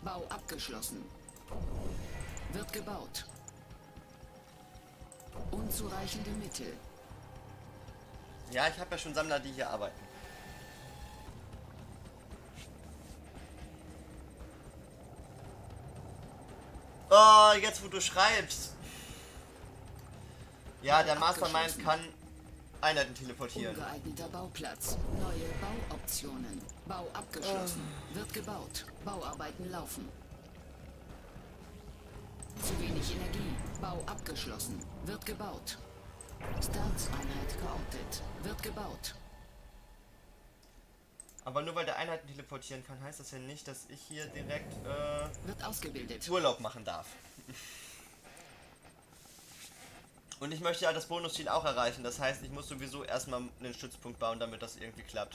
Bau abgeschlossen. Wird gebaut. Unzureichende Mittel. Ja, ich habe ja schon Sammler, die hier arbeiten. Oh, jetzt wo du schreibst. Ja, der Mastermind kann Einheiten teleportieren. Ungeeigneter Bauplatz. Neue Bauoptionen. Bau abgeschlossen. Wird gebaut. Bauarbeiten laufen. Zu wenig Energie. Bau abgeschlossen. Wird gebaut. Staatseinheit geortet. Wird gebaut. Aber nur weil der Einheiten teleportieren kann, heißt das ja nicht, dass ich hier direkt Wird ausgebildet. Urlaub machen darf. Und ich möchte ja das Bonusziel auch erreichen. Das heißt, ich muss sowieso erstmal einen Stützpunkt bauen, damit das irgendwie klappt.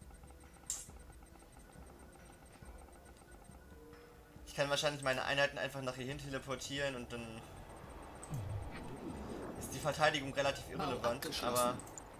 Ich kann wahrscheinlich meine Einheiten einfach nach hierhin teleportieren und dann ist die Verteidigung relativ irrelevant, aber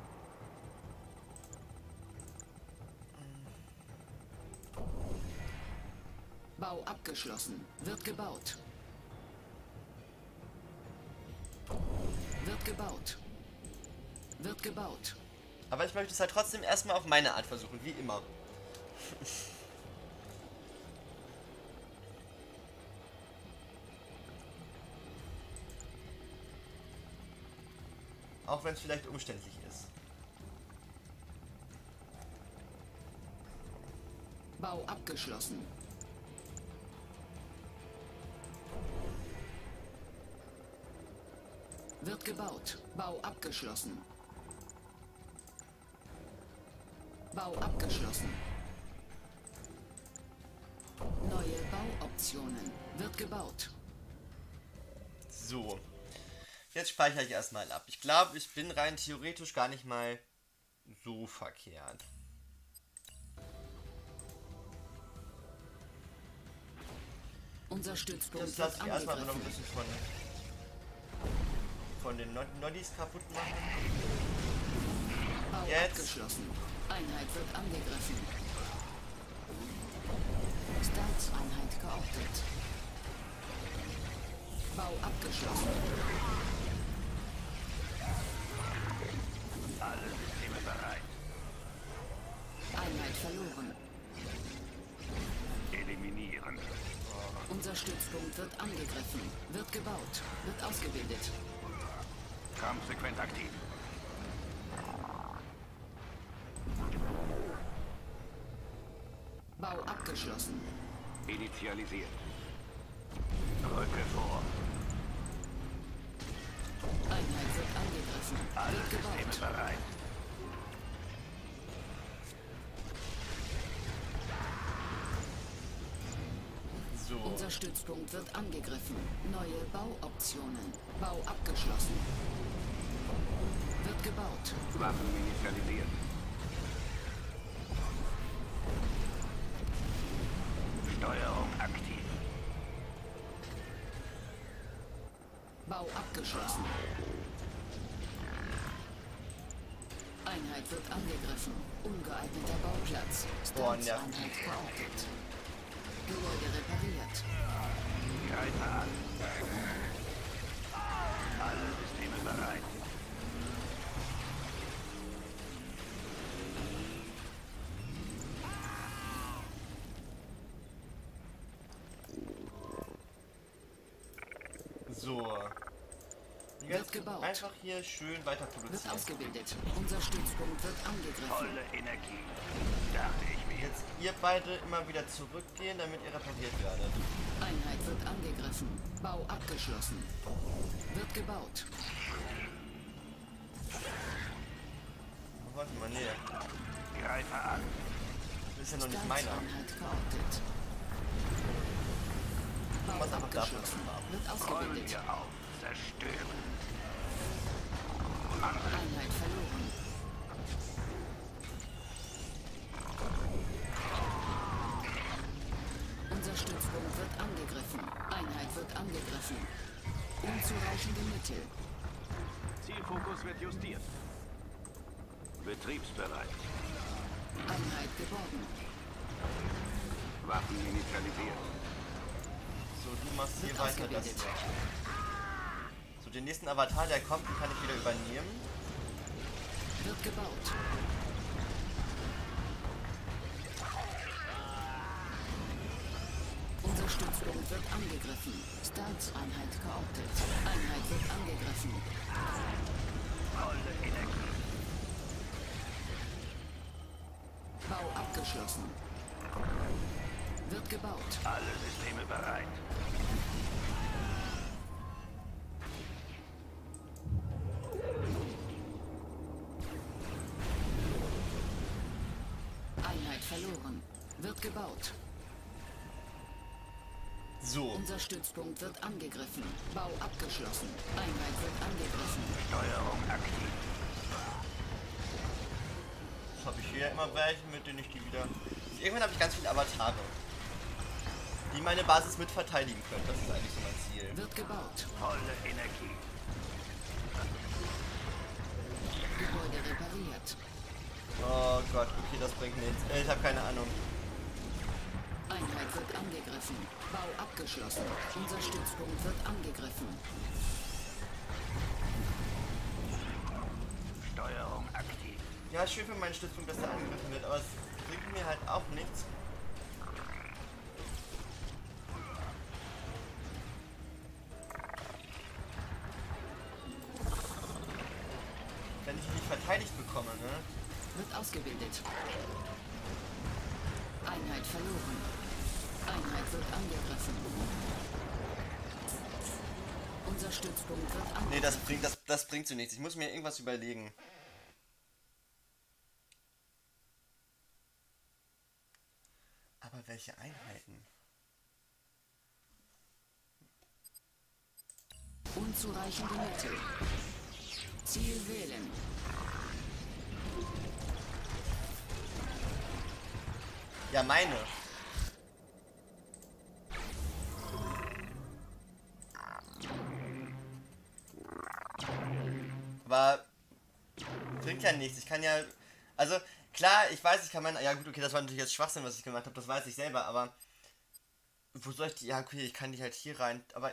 Bau abgeschlossen. Wird gebaut. Wird gebaut. Wird gebaut. aber ich möchte es halt trotzdem erstmal auf meine Art versuchen, wie immer. Auch wenn es vielleicht umständlich ist. Bau abgeschlossen. Wird gebaut. Bau abgeschlossen. Bau abgeschlossen. Neue Bauoptionen. Wird gebaut. So. Jetzt speichere ich erstmal ab. Ich glaube, ich bin rein theoretisch gar nicht mal so verkehrt. Unser Stützpunkt Jetzt lasse wird ich erstmal noch ein angegriffen. bisschen von den Noddies kaputt machen. Bau Jetzt. abgeschlossen. Einheit wird angegriffen. Staatseinheit geortet. Bau abgeschlossen. Alle Systeme bereit. Einheit verloren. Eliminieren. Unser Stützpunkt wird angegriffen. Wird gebaut. Wird ausgebildet. Kampfsequenz aktiv. Bau abgeschlossen. Initialisiert. Rücke vor. Einheit wird angegriffen. Alle Wird Systeme gebaut. bereit. So. Unser Stützpunkt wird angegriffen. Neue Bauoptionen. Bau abgeschlossen. Wird gebaut. Waffen initialisiert. Steuerung aktiv. Bau abgeschlossen. Einheit wird angegriffen. Ungeeigneter Bauplatz. Boah, nervig. Staatseinheit geortet. Gebäude repariert. Greife an. Alle Systeme bereit. So. Jetzt gebaut. einfach hier schön weiter Wird produzieren. ausgebildet. Unser Stützpunkt wird angegriffen. Volle Energie. Dachte ich mir. Jetzt ihr beide immer wieder zurückgehen, damit ihr repariert werdet. Einheit wird angegriffen. Bau abgeschlossen. Wird gebaut. Oh, warte mal, nee. Greife an. Das ist ja noch nicht meiner. Staatseinheit geortet. Bau Was einfach dafür abgeschlossen. haben. Wird Räumen ausgebildet. wir auf. Zerstören. Einheit verloren. Unser Stützpunkt wird angegriffen. Einheit wird angegriffen. Unzureichende Mittel. Zielfokus wird justiert. Betriebsbereit. Einheit geborgen. Waffen initialisiert. So, du machst hier Wird weiter das ausgebildet. hier. So, den nächsten Avatar, der kommt, den kann ich wieder übernehmen. Wird gebaut. Unser Stützpunkt wird angegriffen. Stance-Einheit geortet. Einheit wird angegriffen. Volle Energie. Bau abgeschlossen. Wird gebaut. Alle Systeme bereit. Einheit verloren. Wird gebaut. So, Unser Stützpunkt wird angegriffen. Bau abgeschlossen. Einheit wird angegriffen. Steuerung aktiv. jetzt habe ich hier immer welche, mit denen ich die wieder... Irgendwann habe ich ganz viele Avatare, die meine Basis mit verteidigen können. Das ist eigentlich so mein Ziel. Wird gebaut. Volle Energie. Gebäude repariert. Oh Gott, okay, das bringt nichts. Ich habe keine Ahnung. Einheit wird angegriffen. Bau abgeschlossen. Unser Stützpunkt wird angegriffen. Steuerung aktiv. Ja, schön für meinen Stützpunkt, dass der angegriffen wird, aber es bringt mir halt auch nichts. Wenn ich ihn nicht verteidigt bekomme, ne? Wird ausgebildet. Einheit verloren. Einheit wird angegriffen. Unser Stützpunkt wird angegriffen. Nee, das bringt so nichts. Ich muss mir irgendwas überlegen. Aber welche Einheiten? Unzureichende Mittel. Ziel wählen. Ja, meine. Aber bringt ja nichts. Ich kann ja... Also, klar, ich weiß, ich kann meine... Ja gut, okay, das war natürlich jetzt Schwachsinn, was ich gemacht habe. Das weiß ich selber, aber... Wo soll ich die... Ja, okay, ich kann die halt hier rein... Aber...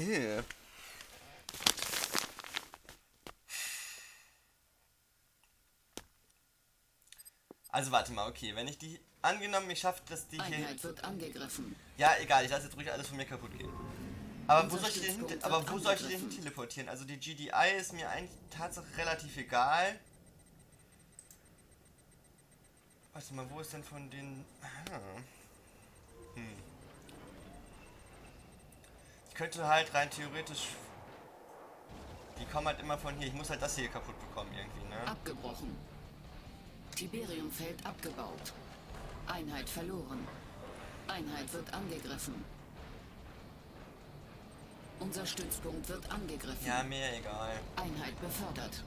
Also, warte mal, okay. Wenn ich die... Angenommen, ich schaffe das, die hier... Einheit wird angegriffen. Ja, egal, ich lasse jetzt ruhig alles von mir kaputt gehen. Aber wo Unser soll ich den hin, Stützpunkt aber wird wo soll ich den angegriffen. hin teleportieren? Also die GDI ist mir eigentlich tatsächlich relativ egal. Warte mal, wo ist denn von den... Ich könnte halt rein theoretisch... Die kommen halt immer von hier. Ich muss halt das hier kaputt bekommen irgendwie, ne? Abgebrochen. Tiberiumfeld abgebaut. Einheit verloren. Einheit wird angegriffen. Unser Stützpunkt wird angegriffen. Ja, mir egal. Einheit befördert.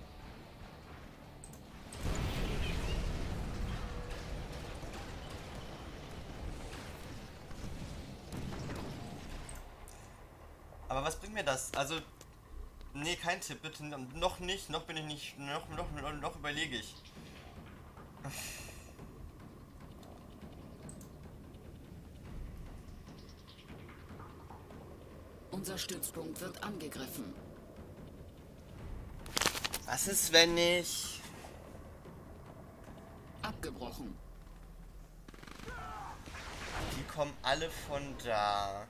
Aber was bringt mir das? Also... Nee, kein Tipp, bitte. Noch nicht. Noch bin ich nicht... Noch überlege ich. Unser Stützpunkt wird angegriffen. Was ist, wenn ich... Abgebrochen. Die kommen alle von da.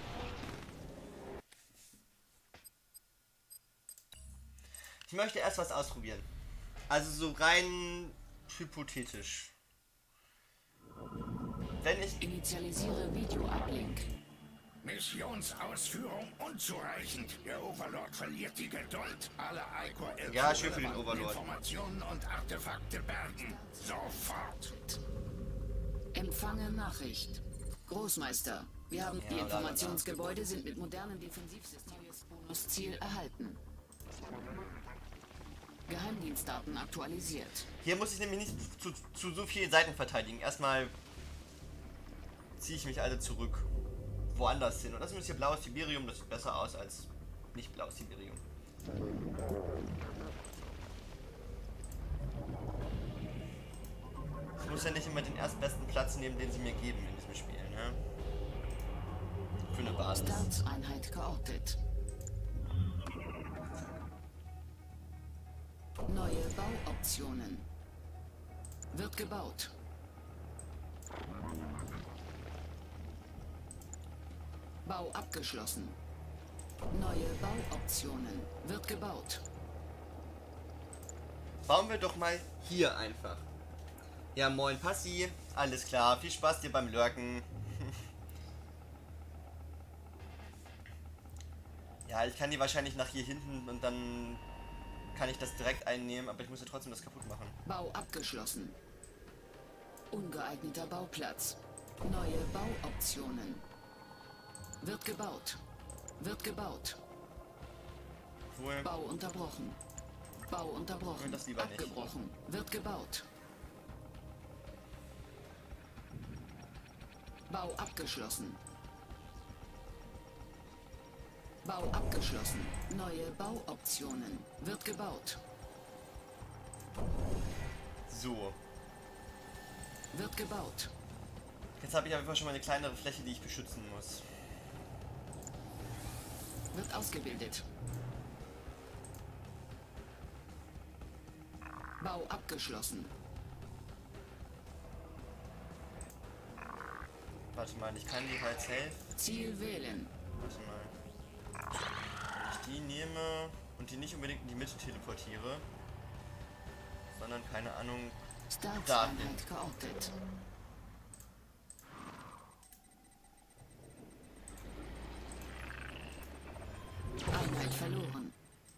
Ich möchte erst was ausprobieren. Also so rein hypothetisch. Wenn ich... Initialisiere Video-Uplink. Missionsausführung unzureichend. Der Overlord verliert die Geduld. Alle Icor Ja, schön für den Overlord. Informationen und Artefakte bergen. Sofort. Empfange Nachricht. Großmeister, wir haben die Ja, Informationsgebäude sind mit modernen Defensivsystemen Bonusziel erhalten. Geheimdienstdaten aktualisiert. Hier muss ich nämlich nicht zu so vielen Seiten verteidigen. Erstmal ziehe ich mich alle zurück. Woanders hin. Und das ist hier blaues Tiberium. Das sieht besser aus als nicht blaues Tiberium. Ich muss ja nicht immer den erstbesten Platz nehmen, den sie mir geben in diesem Spiel, ne? Für eine Basis. alles. Starts-Einheit geortet. Neue Bauoptionen. Wird gebaut. Bau abgeschlossen. Neue Bauoptionen. Wird gebaut. Bauen wir doch mal hier einfach. Ja, moin Passi. Alles klar. Viel Spaß dir beim Lurken. Ja, ich kann die wahrscheinlich nach hier hinten und dann kann ich das direkt einnehmen, aber ich muss ja trotzdem das kaputt machen. Bau abgeschlossen. Ungeeigneter Bauplatz. Neue Bauoptionen. Wird gebaut. Wird gebaut. Wohl. Bau unterbrochen. Bau unterbrochen. Das lieber nicht. Abgebrochen. Wird gebaut. Bau abgeschlossen. Bau abgeschlossen. Neue Bauoptionen. Wird gebaut. So. Wird gebaut. Jetzt habe ich einfach schon mal eine kleinere Fläche, die ich beschützen muss. Wird ausgebildet. Bau abgeschlossen. Warte mal, ich kann die halt safe. Ziel wählen. Warte mal. Wenn ich die nehme und die nicht unbedingt in die Mitte teleportiere, sondern keine Ahnung. Starts-Einheit geortet. Einheit verloren.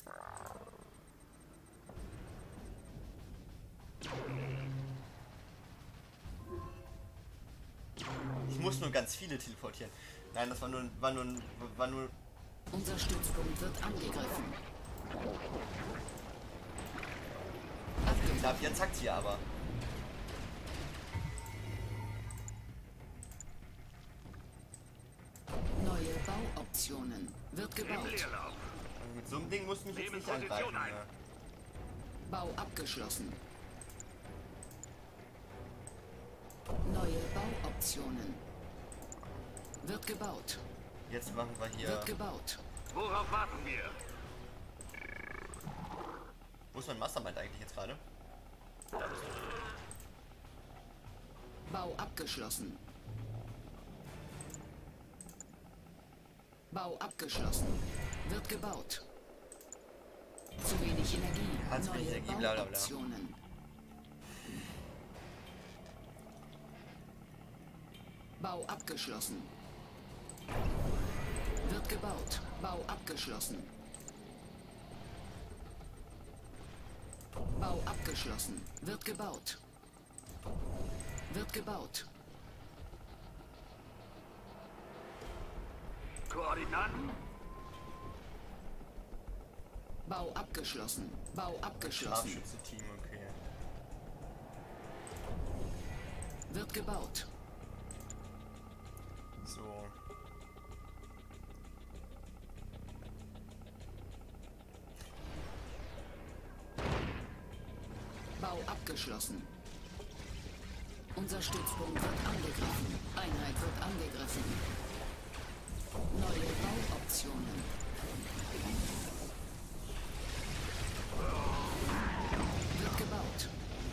Ich muss nur ganz viele teleportieren. Nein, das war nur. Unser Stützpunkt wird angegriffen. Ich glaube, jetzt zackt sie aber. Neue Bauoptionen. Wird gebaut. Leerlauf. Also mit so einem Ding muss mich jetzt Nehmen nicht Position angreifen. ein. Ja. Bau abgeschlossen. Neue Bauoptionen. Wird gebaut. Jetzt machen wir hier. Wird gebaut. Worauf warten wir? Wo ist mein Mastermind eigentlich jetzt gerade? Da bist du. Bau abgeschlossen. Bau abgeschlossen. Wird gebaut. Zu wenig Energie. Hat zu wenig Neue Energie, bla, bla, bla. Bauoptionen. Bau abgeschlossen. Wird gebaut. Bau abgeschlossen. Bau abgeschlossen. Wird gebaut. Wird gebaut. Koordinaten? Bau abgeschlossen. Bau abgeschlossen. Scharfschützenteam, okay. Wird gebaut. So. Bau abgeschlossen. Unser Stützpunkt wird angegriffen. Einheit wird angegriffen. Neue Bauoptionen. Wird gebaut.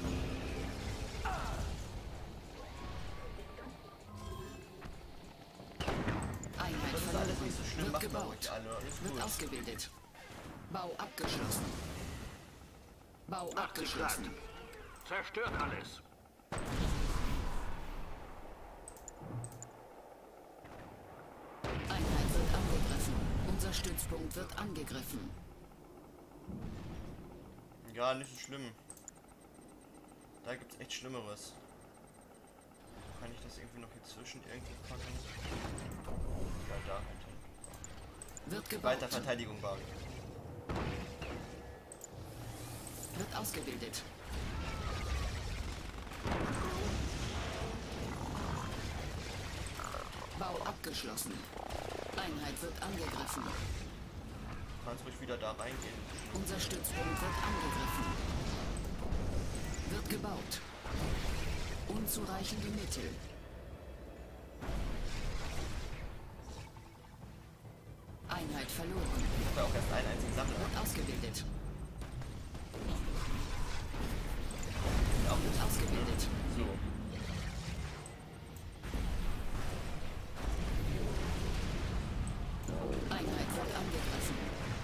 Einheit Das ist alles nicht so schlimm, Wird macht mal gebaut. ruhig alle. Alles Wird gut. ausgebildet. Bau abgeschlossen. Bau abgeschlossen. Zerstört alles. Einheit wird angegriffen. Unser Stützpunkt wird angegriffen. Ja, nicht so schlimm. Da gibt's echt Schlimmeres. Kann ich das irgendwie noch hier zwischen irgendwie packen? Ja, da halt hin. Wird gebaut. Weiter Verteidigung bauen. Wird ausgebildet. Bau abgeschlossen. Einheit wird angegriffen. Du kannst ruhig wieder da reingehen. Unser Stützpunkt wird angegriffen. Wird gebaut. Unzureichende Mittel. Einheit verloren. Ich habe ja auch erst einen einzigen Sammler. Wird ausgebildet. Auch Wird nicht. ausgebildet. So. Einheit wird angegriffen.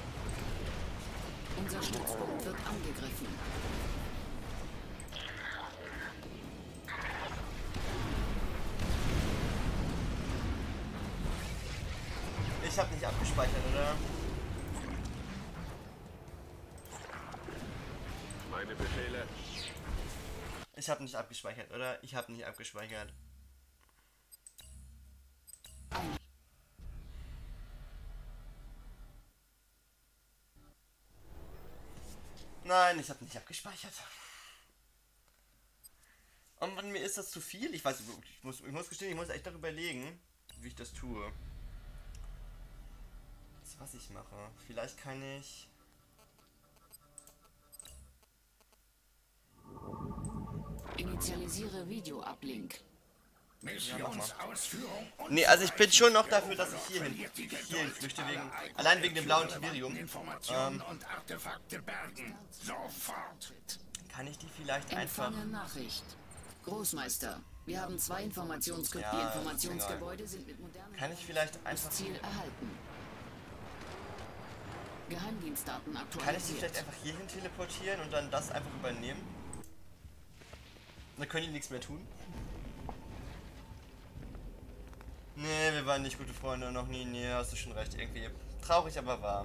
Unser Stützpunkt wird angegriffen. Ich habe nicht abgespeichert, oder? Meine Befehle. Ich habe nicht abgespeichert, oder? Ich habe nicht abgespeichert. Einheit. Nein, ich habe nicht abgespeichert. Und Mann, mir ist das zu viel. Ich weiß, ich muss gestehen, ich muss echt darüber überlegen, wie ich das tue. Was ich mache. Vielleicht kann ich... Initialisiere Video-Uplink. Missionsausführung. Nee, also ich bin schon noch dafür, dass ich hierhin flüchte, allein wegen dem blauen Tiberium. Informationen und Artefakte bergen. Sofort. Kann ich die vielleicht einfach... Empfange Nachricht. Großmeister, wir haben 2 Informationsgebäude. Ja, Die ist Informationsgebäude sind mit modernen... Kann ich vielleicht einfach... Ziel erhalten. Geheimdienstdaten Kann ich die aktualisiert. vielleicht einfach hierhin teleportieren und dann das einfach übernehmen? Dann können die nichts mehr tun. Nee, wir waren nicht gute Freunde, noch nie. Nee, hast du schon recht. Irgendwie traurig, aber wahr.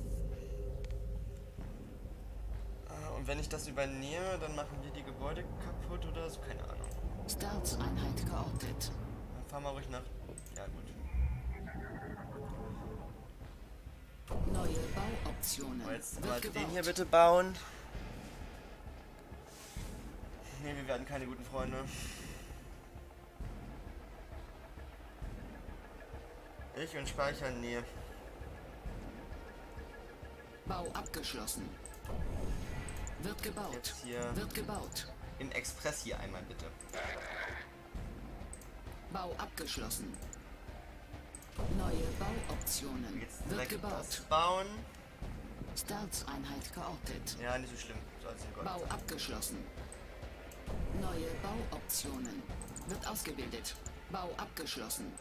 Und wenn ich das übernehme, dann machen wir die Gebäude kaputt oder so? Keine Ahnung. Starts-Einheit geortet. Dann fahren wir ruhig nach... Ja, gut. Neue Bauoptionen. Aber jetzt Wird mal gebaut. den hier bitte bauen. Nee, wir werden keine guten Freunde. Ich und Speichern, nee. Bau abgeschlossen. Wird gebaut. Jetzt hier Wird gebaut. im Express hier einmal bitte. Bau abgeschlossen. Neue Bauoptionen. Jetzt Wird direkt gebaut. das bauen. Starts-Einheit geortet. Ja, nicht so schlimm. So als in Gold. Bau abgeschlossen. Neue Bauoptionen. Wird ausgebildet. Bau abgeschlossen.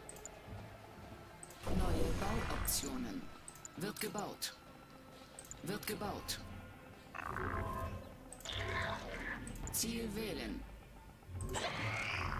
Neue Bauoptionen. Wird gebaut. Wird gebaut. Ziel wählen.